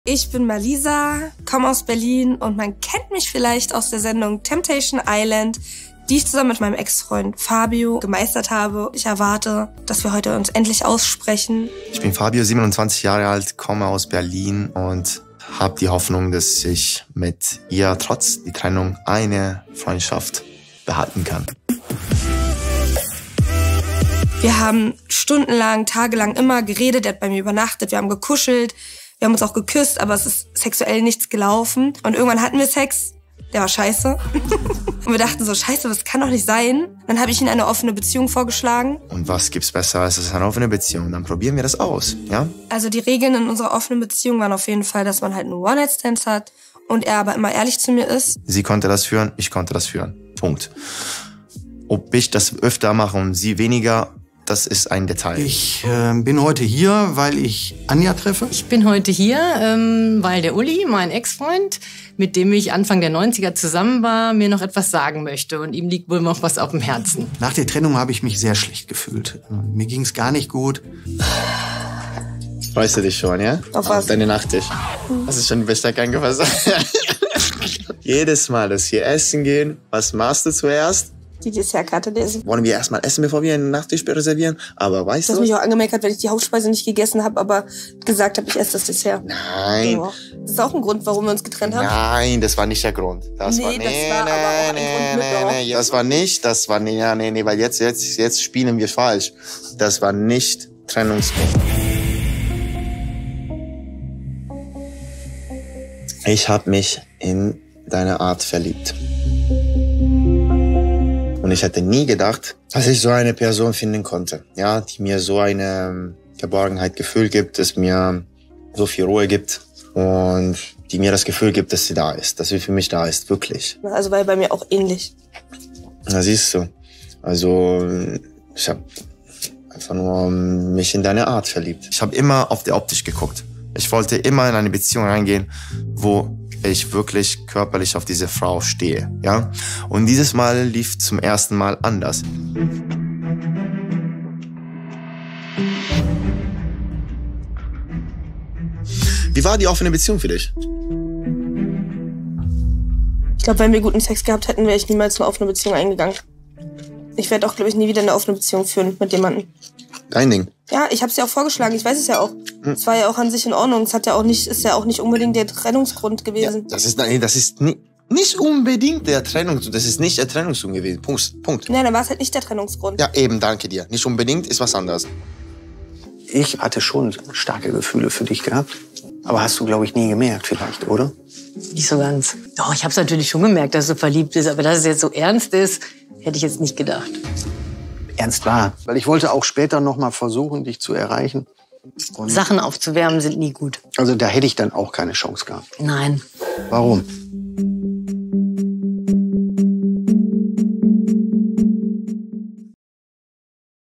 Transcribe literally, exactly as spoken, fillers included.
Ich bin Malisa, komme aus Berlin und man kennt mich vielleicht aus der Sendung Temptation Island, die ich zusammen mit meinem Ex-Freund Fabio gemeistert habe. Ich erwarte, dass wir heute uns endlich aussprechen. Ich bin Fabio, siebenundzwanzig Jahre alt, komme aus Berlin und habe die Hoffnung, dass ich mit ihr trotz der Trennung eine Freundschaft behalten kann. Wir haben stundenlang, tagelang immer geredet, er hat bei mir übernachtet, wir haben gekuschelt, wir haben uns auch geküsst, aber es ist sexuell nichts gelaufen. Und irgendwann hatten wir Sex, der war scheiße. Und wir dachten so, scheiße, das kann doch nicht sein. Dann habe ich ihm eine offene Beziehung vorgeschlagen. Und was gibt's besser als eine offene Beziehung? Dann probieren wir das aus, ja? Also die Regeln in unserer offenen Beziehung waren auf jeden Fall, dass man halt nur One-Night-Stands hat und er aber immer ehrlich zu mir ist. Sie konnte das führen, ich konnte das führen. Punkt. Ob ich das öfter mache und sie weniger, das ist ein Detail. Ich äh, bin heute hier, weil ich Anja treffe. Ich bin heute hier, ähm, weil der Uli, mein Ex-Freund, mit dem ich Anfang der neunziger zusammen war, mir noch etwas sagen möchte. Und ihm liegt wohl noch was auf dem Herzen. Nach der Trennung habe ich mich sehr schlecht gefühlt. Mir ging es gar nicht gut. Freust du dich schon, ja? Auf was? Auf deine Nachtisch. Hast du schon den Besteck angefasst? Jedes Mal, dass wir essen gehen, was machst du zuerst? Die Dessertkarte lesen. Wollen wir erstmal essen, bevor wir einen Nachtisch reservieren? Aber weißt Du du... hast mich auch angemeckert, wenn ich die Hauptspeise nicht gegessen habe, aber gesagt habe, ich esse das Dessert. Nein. Ja. Das ist auch ein Grund, warum wir uns getrennt haben. Nein, das war nicht der Grund. Das Nee, war, das nee, war nee, aber auch ein nee, Grund mit nee, drauf. nee, das war nicht, das war nicht, ja, nee, nee, weil jetzt, jetzt, jetzt spielen wir falsch. Das war nicht Trennungsgrund. Ich habe mich in deine Art verliebt. Und ich hätte nie gedacht, dass ich so eine Person finden konnte, ja, die mir so eine Geborgenheit, Gefühl gibt, dass mir so viel Ruhe gibt und die mir das Gefühl gibt, dass sie da ist, dass sie für mich da ist, wirklich. Also war bei mir auch ähnlich. Na, siehst du. Also ich habe einfach nur mich in deine Art verliebt. Ich habe immer auf die Optik geguckt. Ich wollte immer in eine Beziehung reingehen, wo ich wirklich körperlich auf diese Frau stehe, ja? Und dieses Mal lief zum ersten Mal anders. Wie war die offene Beziehung für dich? Ich glaube, wenn wir guten Sex gehabt hätten, wäre ich niemals eine offene Beziehung eingegangen. Ich werde auch, glaube ich, nie wieder eine offene Beziehung führen mit jemandem. Dein Ding. Ja, ich habe es ja auch vorgeschlagen, ich weiß es ja auch. Es war ja auch an sich in Ordnung. Es hat ja auch nicht, ist ja auch nicht unbedingt der Trennungsgrund gewesen. Ja, das ist, nein, das ist ni nicht unbedingt der Trennungsgrund. Das ist nicht der Trennungsgrund gewesen. Punkt. Punkt. Nein, dann war es halt nicht der Trennungsgrund. Ja, eben, danke dir. Nicht unbedingt ist was anderes. Ich hatte schon starke Gefühle für dich gehabt. Aber hast du, glaube ich, nie gemerkt vielleicht, oder? Nicht so ganz. Doch, ich habe es natürlich schon gemerkt, dass du verliebt bist. Aber dass es jetzt so ernst ist, hätte ich jetzt nicht gedacht. Ernst war. Weil ich wollte auch später noch mal versuchen, dich zu erreichen. Und Sachen aufzuwärmen sind nie gut. also da hätte ich dann auch keine Chance gehabt. Nein. Warum?